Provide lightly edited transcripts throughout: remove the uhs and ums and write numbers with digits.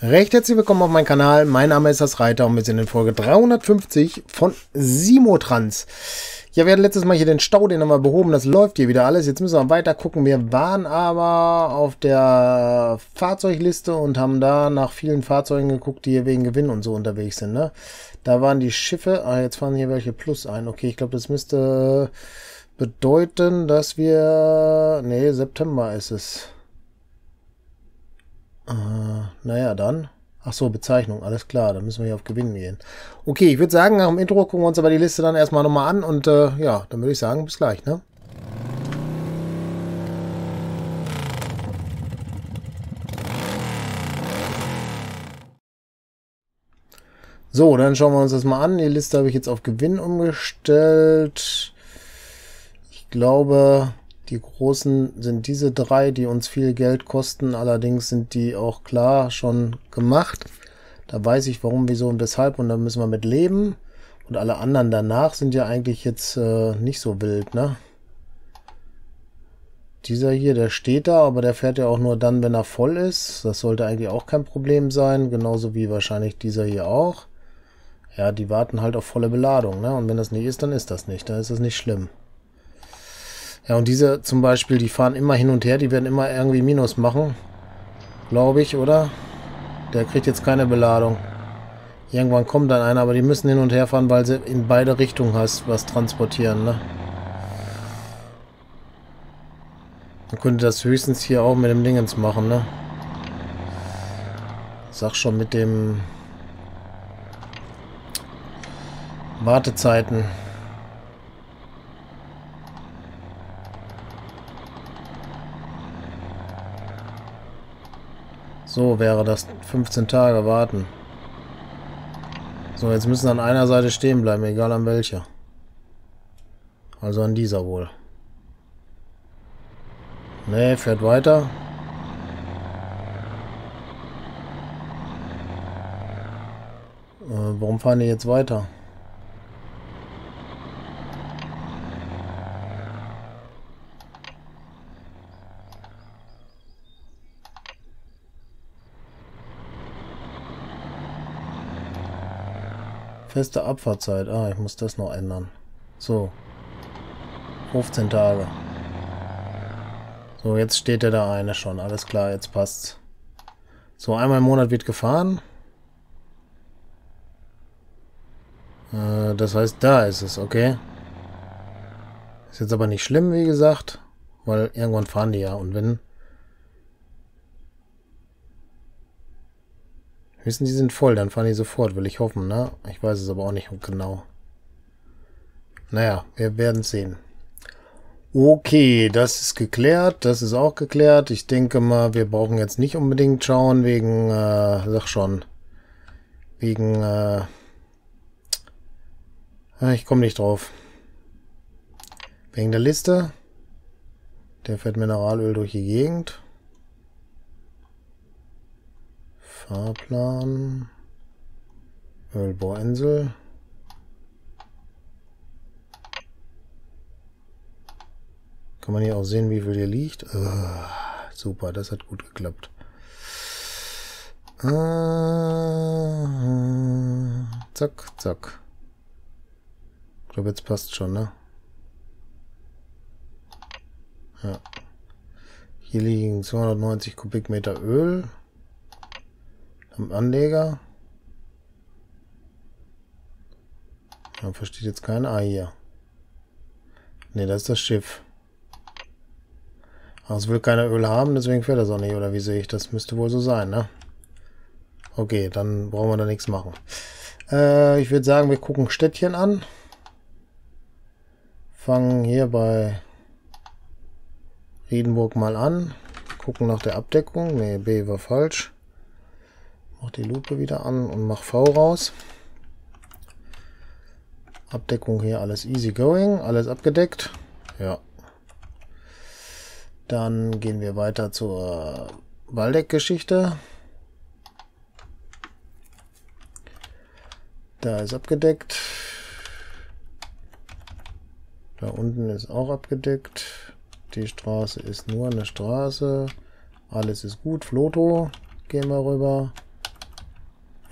Recht herzlich willkommen auf meinem Kanal. Mein Name ist das Reiter und wir sind in Folge 350 von Simotrans. Ja, wir hatten letztes Mal hier den Stau, den haben wir behoben. Das läuft hier wieder alles. Jetzt müssen wir weiter gucken. Wir waren aber auf der Fahrzeugliste und haben da nach vielen Fahrzeugen geguckt, die hier wegen Gewinn und so unterwegs sind. Ne? Da waren die Schiffe. Ah, jetzt fahren hier welche Plus ein. Okay, ich glaube, das müsste bedeuten, dass wir... Nee, September ist es. Naja, dann. Ach so, Bezeichnung, alles klar, dann müssen wir hier auf Gewinn gehen. Okay, ich würde sagen, nach dem Intro gucken wir uns aber die Liste dann erstmal nochmal an und ja, dann würde ich sagen, bis gleich, ne? So, dann schauen wir uns das mal an. Die Liste habe ich jetzt auf Gewinn umgestellt. Ich glaube... Die großen sind diese drei, die uns viel Geld kosten. Allerdings sind die auch klar schon gemacht. Da weiß ich warum, wieso und weshalb. Und da müssen wir mit leben. Und alle anderen danach sind ja eigentlich jetzt nicht so wild, ne? Dieser hier, der steht da, aber der fährt ja auch nur dann, wenn er voll ist. Das sollte eigentlich auch kein Problem sein. Genauso wie wahrscheinlich dieser hier auch. Ja, die warten halt auf volle Beladung, ne? Und wenn das nicht ist, dann ist das nicht. Dann ist das nicht schlimm. Ja, und diese zum Beispiel, die fahren immer hin und her, die werden immer irgendwie Minus machen. Glaube ich, oder? Der kriegt jetzt keine Beladung. Irgendwann kommt dann einer, aber die müssen hin und her fahren, weil sie in beide Richtungen was transportieren, ne? Man könnte das höchstens hier auch mit dem Dingens machen, ne? Sag schon mit dem Wartezeiten. So wäre das 15 Tage warten. So, jetzt müssen an einer Seite stehen bleiben, egal an welcher. Also an dieser wohl. Ne, fährt weiter. Warum fahren die jetzt weiter? Feste Abfahrtzeit. Ah, ich muss das noch ändern. So. 15 Tage. So, jetzt steht da eine schon. Alles klar, jetzt passt's. So, einmal im Monat wird gefahren. Das heißt, da ist es, okay. Ist jetzt aber nicht schlimm, wie gesagt. Weil irgendwann fahren die ja. Und wenn... Wissen, die sind voll, dann fahren die sofort, will ich hoffen, ne? Ich weiß es aber auch nicht genau. Naja, wir werden sehen. Okay, das ist geklärt, das ist auch geklärt. Ich denke mal, wir brauchen jetzt nicht unbedingt schauen, wegen, sag schon, wegen, ich komme nicht drauf. Wegen der Liste. Der fährt Mineralöl durch die Gegend. Fahrplan. Ölbohrinsel. Kann man hier auch sehen, wie viel hier liegt. Super, das hat gut geklappt. Zack, zack. Ich glaube, jetzt passt schon, ne? Ja. Hier liegen 290 Kubikmeter Öl. Am Anleger. Man versteht jetzt kein A hier. Ne, das ist das Schiff. Aber es will keiner Öl haben, deswegen fährt das auch nicht. Oder wie sehe ich das? Müsste wohl so sein, ne? Okay, dann brauchen wir da nichts machen. Ich würde sagen, wir gucken Städtchen an. Fangen hier bei Riedenburg mal an. Gucken nach der Abdeckung. Ne, B war falsch. Mach die Lupe wieder an und mach V raus. Abdeckung hier alles easy going, alles abgedeckt. Ja. Dann gehen wir weiter zur Waldeck-Geschichte. Da ist abgedeckt. Da unten ist auch abgedeckt. Die Straße ist nur eine Straße. Alles ist gut. Floto. Gehen wir rüber.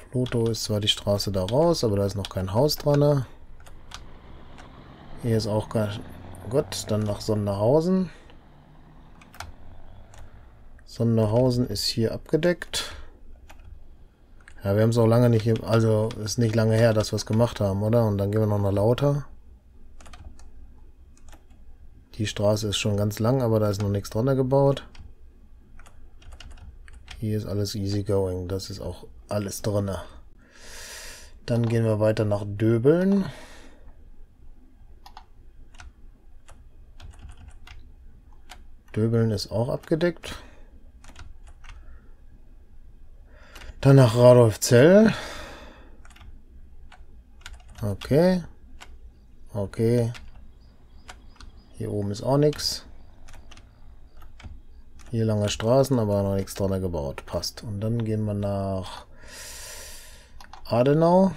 Floto ist zwar die Straße da raus, aber da ist noch kein Haus dran. Ne? Hier ist auch kein... Gut, dann nach Sonderhausen. Sonderhausen ist hier abgedeckt. Ja, wir haben es auch lange nicht... Also, ist nicht lange her, dass wir es gemacht haben, oder? Und dann gehen wir noch nach Lauter. Die Straße ist schon ganz lang, aber da ist noch nichts dran gebaut. Hier ist alles easy going. Das ist auch alles drin. Dann gehen wir weiter nach Döbeln. Döbeln ist auch abgedeckt. Dann nach Radolfzell. Okay. Okay. Hier oben ist auch nichts. Hier lange Straßen, aber noch nichts dran gebaut. Passt. Und dann gehen wir nach Adenau.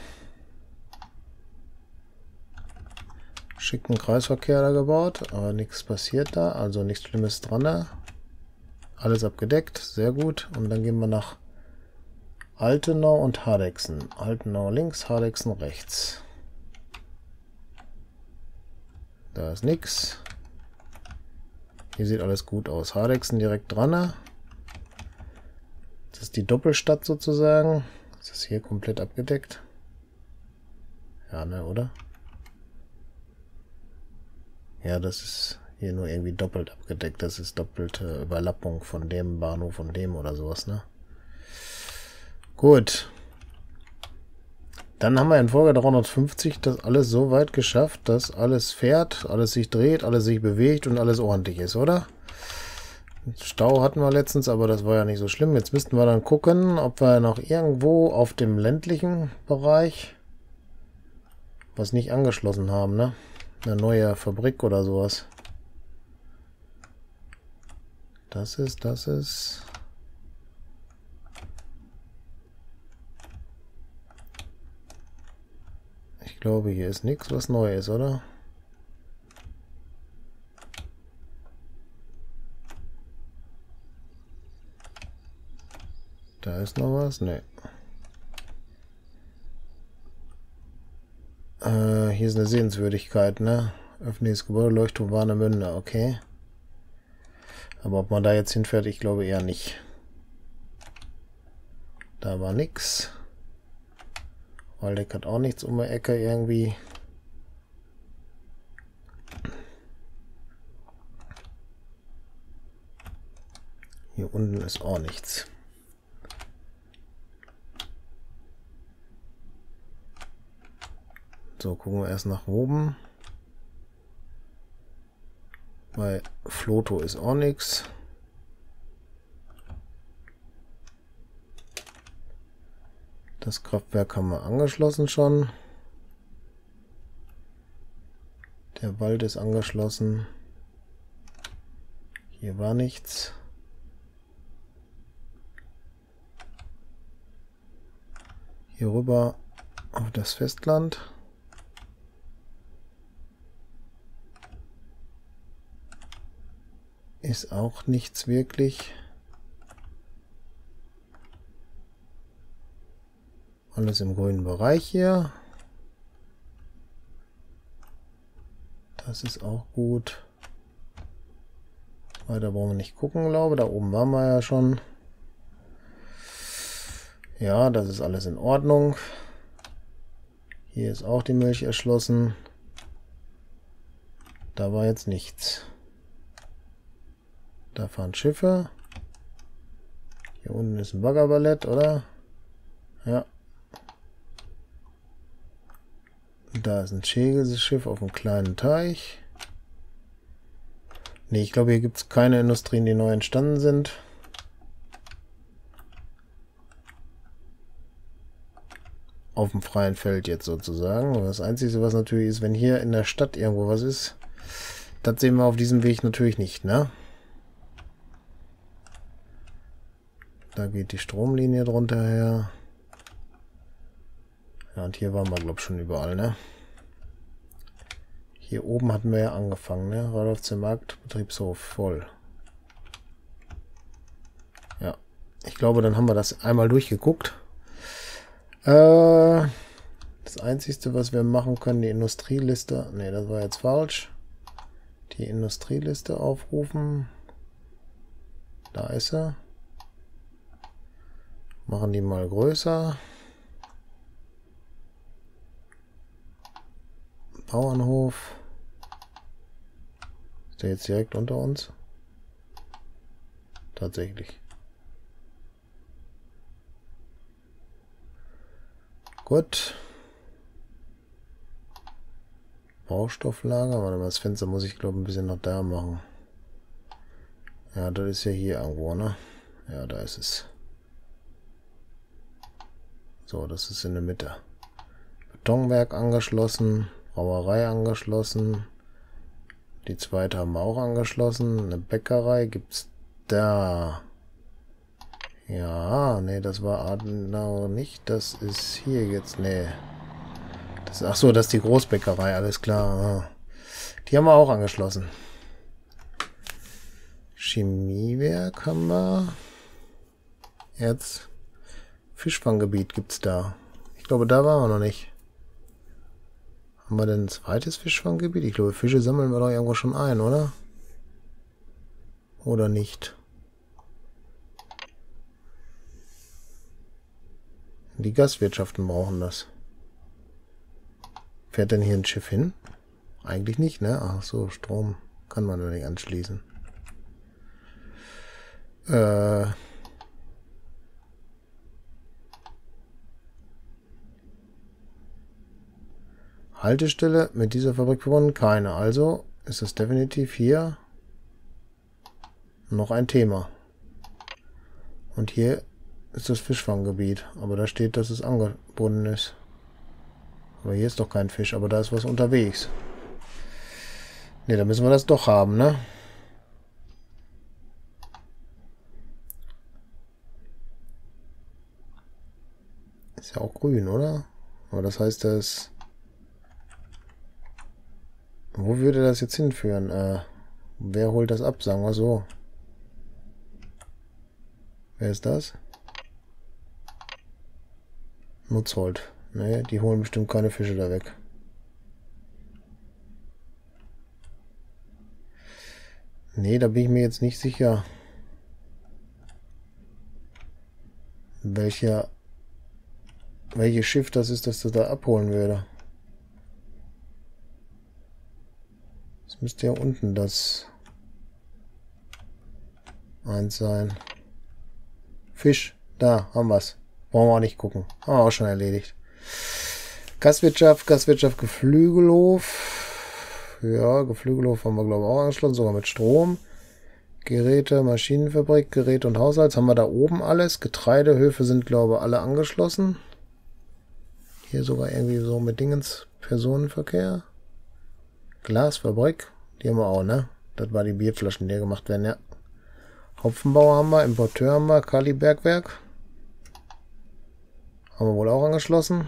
Schicken Kreisverkehr da gebaut, aber nichts passiert da. Also nichts Schlimmes dran. Alles abgedeckt. Sehr gut. Und dann gehen wir nach Altenau und Hardegsen. Altenau links, Hardegsen rechts. Da ist nichts. Hier sieht alles gut aus. Hardegsen direkt dran. Das ist die Doppelstadt sozusagen. Das ist hier komplett abgedeckt. Ja, ne, oder? Ja, das ist hier nur irgendwie doppelt abgedeckt. Das ist doppelte Überlappung von dem Bahnhof und dem oder sowas, ne? Gut. Dann haben wir in Folge 350 das alles so weit geschafft, dass alles fährt, alles sich dreht, alles sich bewegt und alles ordentlich ist, oder? Stau hatten wir letztens, aber das war ja nicht so schlimm. Jetzt müssten wir dann gucken, ob wir noch irgendwo auf dem ländlichen Bereich was nicht angeschlossen haben, ne? Eine neue Fabrik oder sowas. Das ist... Ich glaube, hier ist nichts, was neu ist, oder? Da ist noch was? Ne. Hier ist eine Sehenswürdigkeit, ne? Öffentliches Gebäude, Leuchtturm Warnemünde, okay. Aber ob man da jetzt hinfährt, ich glaube eher nicht. Da war nix. Waldeck hat auch nichts um die Ecke irgendwie. Hier unten ist auch nichts. So, gucken wir erst nach oben. Bei Floto ist auch nichts. Das Kraftwerk haben wir angeschlossen schon. Der Wald ist angeschlossen. Hier war nichts. Hier rüber auf das Festland. Ist auch nichts wirklich. Alles im grünen Bereich hier. Das ist auch gut. Weiter brauchen wir nicht gucken, glaube ich. Da oben waren wir ja schon. Ja, das ist alles in Ordnung. Hier ist auch die Milch erschlossen. Da war jetzt nichts. Da fahren Schiffe. Hier unten ist ein Baggerballett, oder? Ja. Da ist ein Schägelschiff auf einem kleinen Teich. Ne, ich glaube, hier gibt es keine Industrien, die neu entstanden sind. Auf dem freien Feld jetzt sozusagen. Das Einzige, was natürlich ist, wenn hier in der Stadt irgendwo was ist, das sehen wir auf diesem Weg natürlich nicht, ne? Da geht die Stromlinie drunter her. Ja, und hier waren wir, glaube ich, schon überall, ne? Hier oben hatten wir ja angefangen, ne? Radolfzell Markt, Betriebshof, voll. Ja, ich glaube, dann haben wir das einmal durchgeguckt. Das Einzige, was wir machen können, die Industrieliste... Ne, das war jetzt falsch. Die Industrieliste aufrufen. Da ist sie. Machen die mal größer. Bauernhof. Ist der jetzt direkt unter uns? Tatsächlich. Gut. Baustofflager. Warte mal, das Fenster muss ich glaube ein bisschen noch da machen. Ja, das ist ja hier irgendwo, ne? Ja, da ist es. So, das ist in der Mitte. Betonwerk angeschlossen. Brauerei angeschlossen. Die zweite haben wir auch angeschlossen. Eine Bäckerei gibt's da. Ja, nee, das war Adenauer nicht. Das ist hier jetzt, nee. Ach so, das ist die Großbäckerei, alles klar. Die haben wir auch angeschlossen. Chemiewerk haben wir. Jetzt Fischfanggebiet gibt's da. Ich glaube, da waren wir noch nicht. Haben wir denn ein zweites Fischfanggebiet? Ich glaube, Fische sammeln wir doch irgendwo schon ein, oder? Oder nicht? Die Gastwirtschaften brauchen das. Fährt denn hier ein Schiff hin? Eigentlich nicht, ne? Ach so, Strom kann man doch nicht anschließen. Haltestelle mit dieser Fabrik verbunden? Keine. Also ist es definitiv hier noch ein Thema. Und hier ist das Fischfanggebiet. Aber da steht, dass es angebunden ist. Aber hier ist doch kein Fisch, aber da ist was unterwegs. Ne, da müssen wir das doch haben, ne? Ist ja auch grün, oder? Aber das heißt, dass... Wo würde das jetzt hinführen? Wer holt das ab? Sagen wir so. Wer ist das? Nutzhold. Ne, die holen bestimmt keine Fische da weg. Ne, da bin ich mir jetzt nicht sicher. Welches Schiff das ist, das da abholen würde. Das müsste ja unten das eins sein. Fisch, da haben wir es. Brauchen wir auch nicht gucken. Haben wir auch schon erledigt. Gastwirtschaft, Geflügelhof. Ja, Geflügelhof haben wir glaube ich auch angeschlossen, sogar mit Strom. Geräte, Maschinenfabrik, Gerät und Haushalts haben wir da oben alles. Getreidehöfe sind glaube ich alle angeschlossen. Hier sogar irgendwie so mit Dingens Personenverkehr. Glasfabrik, die haben wir auch, ne? Das war die Bierflaschen, die gemacht werden, ja. Hopfenbauer haben wir, Importeur haben wir, Kalibergwerk. Haben wir wohl auch angeschlossen.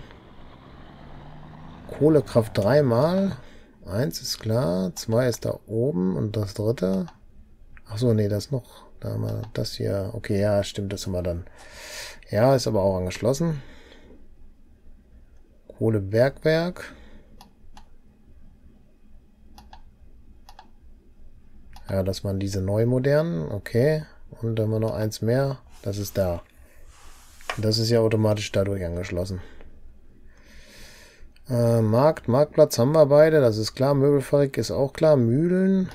Kohlekraft dreimal. 1 ist klar, 2 ist da oben und das dritte. Achso, nee, das noch. Da haben wir das hier. Okay, ja, stimmt, das haben wir dann. Ja, ist aber auch angeschlossen. Kohlebergwerk. Ja, das waren diese neu modernen. Okay. Und dann haben wir noch eins mehr. Das ist da. Das ist ja automatisch dadurch angeschlossen. Marktplatz haben wir beide. Das ist klar. Möbelfabrik ist auch klar. Mühlen.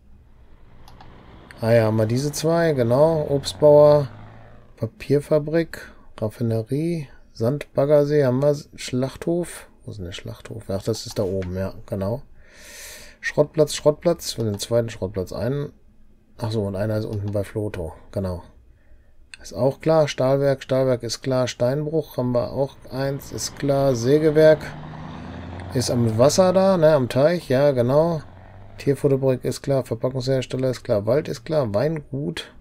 Ah ja, haben wir diese zwei. Genau. Obstbauer. Papierfabrik. Raffinerie. Sandbaggersee haben wir. Schlachthof. Wo ist denn der Schlachthof? Ach, das ist da oben. Ja, genau. Schrottplatz. Für den zweiten Schrottplatz ein. Achso, und einer ist unten bei Floto. Genau. Ist auch klar. Stahlwerk ist klar. Steinbruch haben wir auch eins. Ist klar. Sägewerk ist am Wasser da, ne? Am Teich. Ja, genau. Tierfutterfabrik ist klar. Verpackungshersteller ist klar. Wald ist klar. Weingut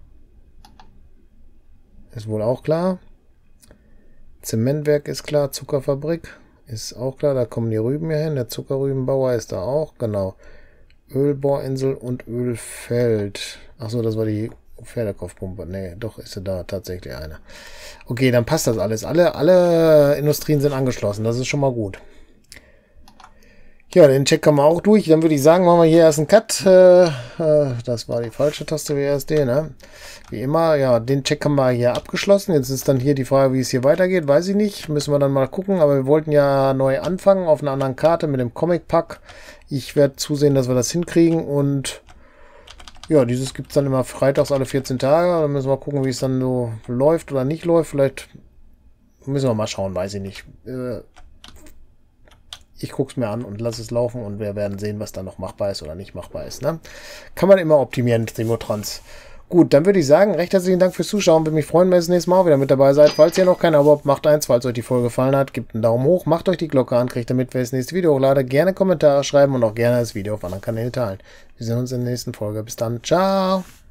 ist wohl auch klar. Zementwerk ist klar. Zuckerfabrik ist auch klar. Da kommen die Rüben hier hin. Der Zuckerrübenbauer ist da auch. Genau. Ölbohrinsel und Ölfeld. Achso, das war die Pferdekopfpumpe. Nee, doch ist da tatsächlich eine. Okay, dann passt das alles. Alle Industrien sind angeschlossen. Das ist schon mal gut. Ja, den Check haben wir auch durch. Dann würde ich sagen, machen wir hier erst einen Cut. Das war die falsche Taste WSD, ne? Wie immer, ja, den Check haben wir hier abgeschlossen. Jetzt ist dann hier die Frage, wie es hier weitergeht. Weiß ich nicht. Müssen wir dann mal gucken. Aber wir wollten ja neu anfangen auf einer anderen Karte mit dem Comic-Pack. Ich werde zusehen, dass wir das hinkriegen. Und ja, dieses gibt es dann immer freitags alle 14 Tage. Dann müssen wir gucken, wie es dann so läuft oder nicht läuft. Vielleicht müssen wir mal schauen, weiß ich nicht. Ich gucke es mir an und lasse es laufen und wir werden sehen, was da noch machbar ist oder nicht machbar ist. Ne? Kann man immer optimieren, Demotrans. Gut, dann würde ich sagen, recht herzlichen Dank fürs Zuschauen. Würde mich freuen, wenn ihr das nächste Mal auch wieder mit dabei seid. Falls ihr noch kein Abo habt, macht eins. Falls euch die Folge gefallen hat, gebt einen Daumen hoch, macht euch die Glocke an, kriegt damit, wenn ich das nächste Video hochlade. Gerne Kommentare schreiben und auch gerne das Video auf anderen Kanälen teilen. Wir sehen uns in der nächsten Folge. Bis dann. Ciao.